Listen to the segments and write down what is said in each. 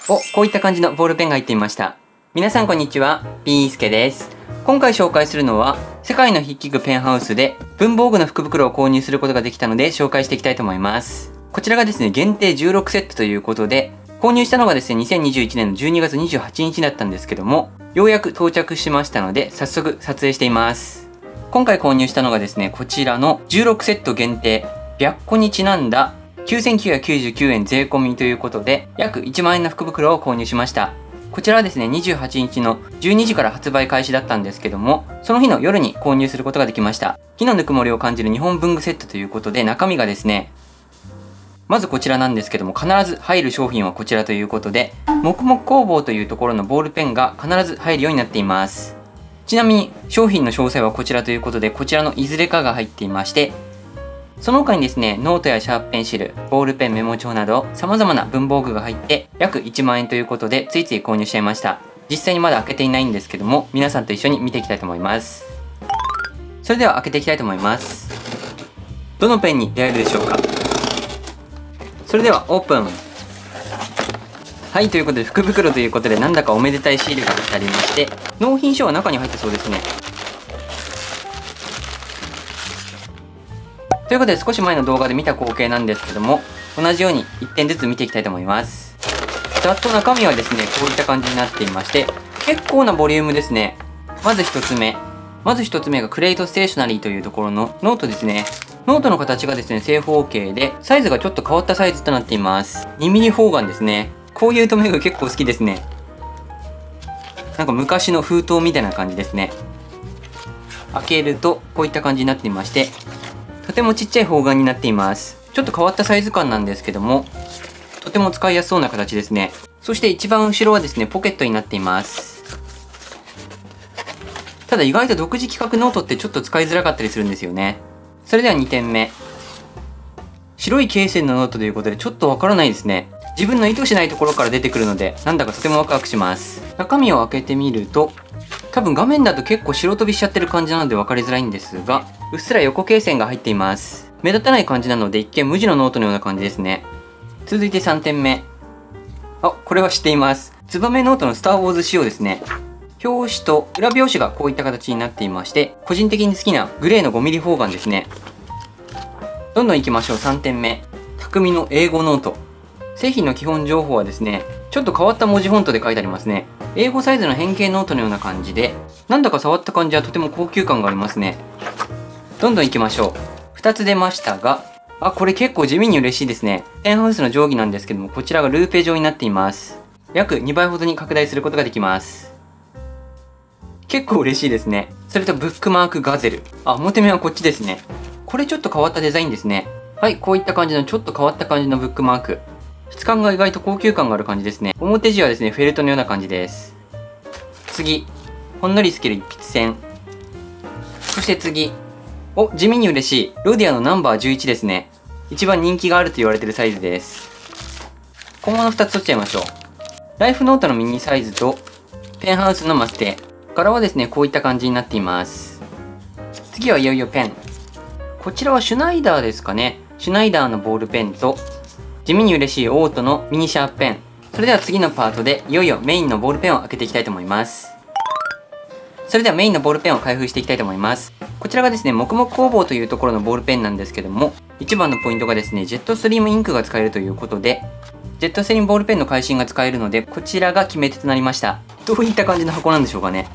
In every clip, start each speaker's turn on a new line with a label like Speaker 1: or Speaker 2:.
Speaker 1: こういった感じのボールペンが入っていました。皆さんこんにちは、ピースケです。今回紹介するのは、世界の筆記具ペンハウスで文房具の福袋を購入することができたので紹介していきたいと思います。こちらがですね、限定16セットということで、購入したのがですね、2021年の12月28日だったんですけども、ようやく到着しましたので、早速撮影しています。今回購入したのがですね、こちらの16セット限定、白虎にちなんだ9999円税込みということで、約1万円の福袋を購入しました。こちらはですね、28日の12時から発売開始だったんですけども、その日の夜に購入することができました。木のぬくもりを感じる日本文具セットということで、中身がですね、まずこちらなんですけども、必ず入る商品はこちらということで、黙々工房というところのボールペンが必ず入るようになっています。ちなみに商品の詳細はこちらということで、こちらのいずれかが入っていまして、その他にですね、ノートやシャープペンシル、ボールペン、メモ帳など様々な文房具が入って約1万円ということで、ついつい購入しちゃいました。実際にまだ開けていないんですけども、皆さんと一緒に見ていきたいと思います。それでは開けていきたいと思います。どのペンに出会えるでしょうか。それではオープン。はい、ということで福袋ということで、なんだかおめでたいシールが貼ってありまして、納品書は中に入ってそうですね。ということで、少し前の動画で見た光景なんですけども、同じように1点ずつ見ていきたいと思います。ざっと中身はですね、こういった感じになっていまして、結構なボリュームですね。まず1つ目がクレイトステーショナリーというところのノートですね。ノートの形がですね、正方形で、サイズがちょっと変わったサイズとなっています。2mm方眼ですね。こういう留め具結構好きですね。なんか昔の封筒みたいな感じですね。開けると、こういった感じになっていまして、とてもちっちゃい方眼になっています。ちょっと変わったサイズ感なんですけども、とても使いやすそうな形ですね。そして一番後ろはですね、ポケットになっています。ただ意外と独自規格ノートってちょっと使いづらかったりするんですよね。それでは2点目。白い罫線のノートということでちょっとわからないですね。自分の意図しないところから出てくるので、なんだかとてもワクワクします。中身を開けてみると、多分画面だと結構白飛びしちゃってる感じなので分かりづらいんですが、うっすら横罫線が入っています。目立たない感じなので一見無地のノートのような感じですね。続いて3点目。これは知っています。ツバメノートのスターウォーズ仕様ですね。表紙と裏表紙がこういった形になっていまして、個人的に好きなグレーの 5mm 方眼ですね。どんどん行きましょう。3点目。匠の英語ノート。製品の基本情報はですね、ちょっと変わった文字フォントで書いてありますね。英語サイズの変形ノートのような感じで、なんだか触った感じはとても高級感がありますね。どんどん行きましょう。2つ出ましたが、これ結構地味に嬉しいですね。ペンハウスの定規なんですけども、こちらがルーペ状になっています。約2倍ほどに拡大することができます。結構嬉しいですね。それとブックマークガゼル。表面はこっちですね。これちょっと変わったデザインですね。はい、こういった感じのちょっと変わった感じのブックマーク。質感が意外と高級感がある感じですね。表地はですね、フェルトのような感じです。次、ほんのり透ける一筆線。そして次、地味に嬉しい。ロディアのナンバー11ですね。一番人気があると言われているサイズです。今後の2つ取っちゃいましょう。ライフノートのミニサイズと、ペンハウスのマステ。柄はですね、こういった感じになっています。次はいよいよペン。こちらはシュナイダーですかね。シュナイダーのボールペンと、地味に嬉しいオートのミニシャープペン。それでは次のパートでいよいよメインのボールペンを開けていきたいと思います。それではメインのボールペンを開封していきたいと思います。こちらがですね、黙々工房というところのボールペンなんですけども、一番のポイントがですね、ジェットストリームインクが使えるということで、ジェットストリームボールペンの回芯が使えるので、こちらが決め手となりました。どういった感じの箱なんでしょうかね。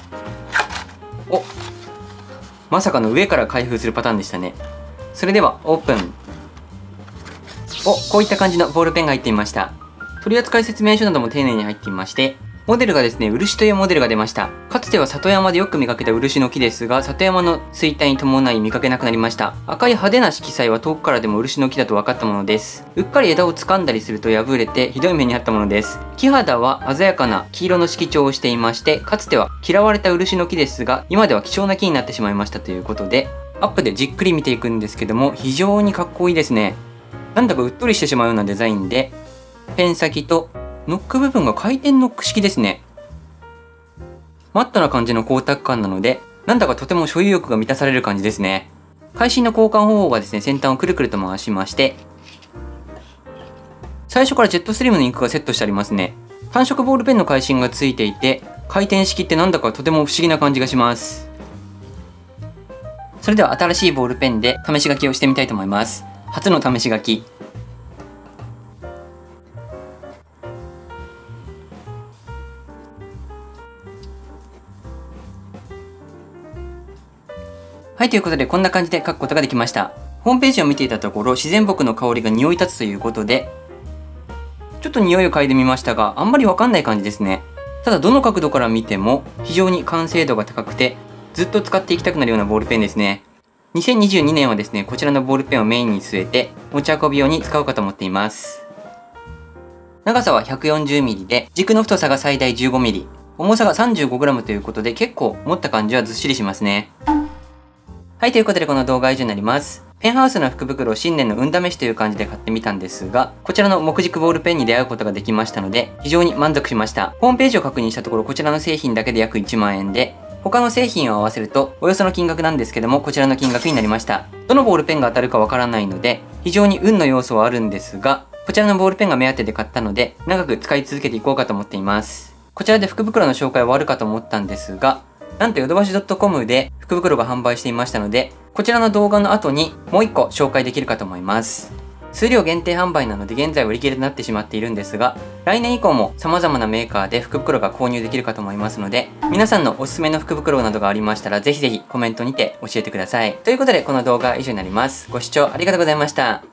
Speaker 1: まさかの上から開封するパターンでしたね。それではオープン。こういった感じのボールペンが入っていました。取扱説明書なども丁寧に入っていまして、モデルがですね、漆というモデルが出ました。かつては里山でよく見かけた漆の木ですが、里山の衰退に伴い見かけなくなりました。赤い派手な色彩は遠くからでも漆の木だと分かったものです。うっかり枝を掴んだりすると破れてひどい目にあったものです。木肌は鮮やかな黄色の色調をしていまして、かつては嫌われた漆の木ですが、今では貴重な木になってしまいましたということで、アップでじっくり見ていくんですけども、非常にかっこいいですね。なんだかうっとりしてしまうようなデザインで、ペン先とノック部分が回転ノック式ですね。マットな感じの光沢感なので、なんだかとても所有欲が満たされる感じですね。回芯の交換方法がですね、先端をくるくると回しまして、最初からジェットストリームのインクがセットしてありますね。 単色ボールペンの回芯がついていて、回転式ってなんだかとても不思議な感じがします。それでは新しいボールペンで試し書きをしてみたいと思います。初の試し書き。はい、ということでこんな感じで書くことができました。ホームページを見ていたところ、自然木の香りが匂い立つということで、ちょっと匂いを嗅いでみましたが、あんまりわかんない感じですね。ただどの角度から見ても非常に完成度が高くて、ずっと使っていきたくなるようなボールペンですね。2022年はですね、こちらのボールペンをメインに据えて持ち運び用に使おうかと思っています。長さは 140mm で、軸の太さが最大 15mm、重さが 35g ということで結構持った感じはずっしりしますね。はい、ということでこの動画は以上になります。ペンハウスの福袋新年の運試しという感じで買ってみたんですが、こちらの木軸ボールペンに出会うことができましたので、非常に満足しました。ホームページを確認したところ、こちらの製品だけで約1万円で、他の製品を合わせるとおよその金額なんですけども、こちらの金額になりました。どのボールペンが当たるかわからないので、非常に運の要素はあるんですが、こちらのボールペンが目当てで買ったので、長く使い続けていこうかと思っています。こちらで福袋の紹介は終わるかと思ったんですが、なんとヨドバシ .com で福袋が販売していましたので、こちらの動画の後にもう1個紹介できるかと思います。数量限定販売なので現在売り切れとなってしまっているんですが、来年以降も様々なメーカーで福袋が購入できるかと思いますので、皆さんのおすすめの福袋などがありましたらぜひぜひコメントにて教えてください。ということでこの動画は以上になります。ご視聴ありがとうございました。